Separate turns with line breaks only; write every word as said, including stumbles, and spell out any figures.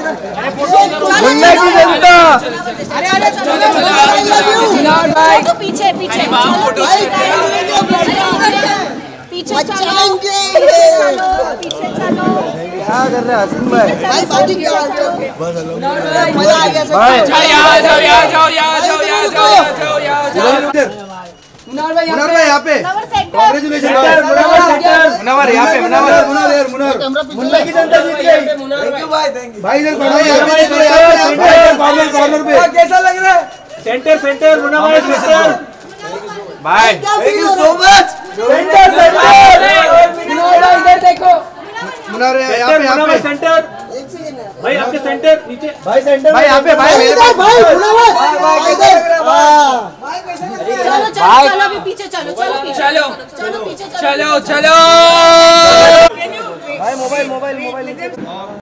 मुन्ना की जनता।
अरे अरे भाई पीछे पीछे पीछे चलो पीछे चलो।
क्या कर रहे हैं हसीन भाई?
भाई बाजी क्या मजा आ गया
भाई
यहाँ जाओ यहाँ जाओ यहाँ जाओ यहाँ जाओ यहाँ जाओ यहाँ जाओ।
मुनार भाई
मुनार भाई यहाँ पे कांग्रेचुलेशन। मुनावर यहाँ पे मुनावर मुनावर यार मुनावर मुन्ना की जनता जीत गई।
थैंक यू भाई थैंक यू
भाई इधर खड़ो यहाँ पे कॉर्नर कॉर्नर पे।
कैसा लग रहा है?
Centre centre Munawar centre. भाई
thank you so much.
Centre centre
इधर देखो
मुनावर यहाँ पे यहाँ पे सेंटर।
भाई आपके सेंटर नीचे
भाई सेंटर भाई यहाँ पे भाई मेरे पास
भाई मुनावर भाई इधर
चलो चलो चलो अभी पीछे चलो चलो पीछे
चलो
चलो पीछे
चलो चलो।
भाई मोबाइल मोबाइल मोबाइल